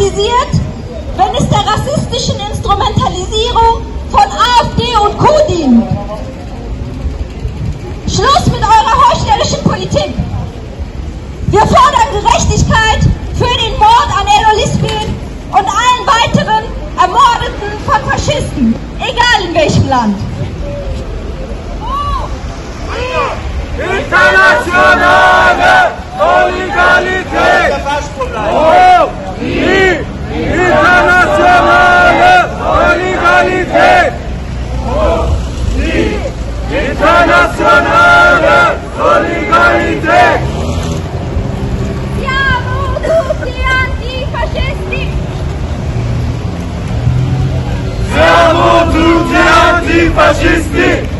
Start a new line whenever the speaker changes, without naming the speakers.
stigmatisiert, wenn es der rassistischen Instrumentalisierung von AfD und Co. dient. Schluss mit eurer heuchlerischen Politik. Wir fordern Gerechtigkeit für den Mord an Enno Lispin und allen weiteren Ermordeten von Faschisten, egal in welchem Land.
Internationale Solidarität! Oh, die internationale Solidarität! Oh, die internationale Solidarität!
Siamo tutti antifascisti!
Siamo tutti antifascisti!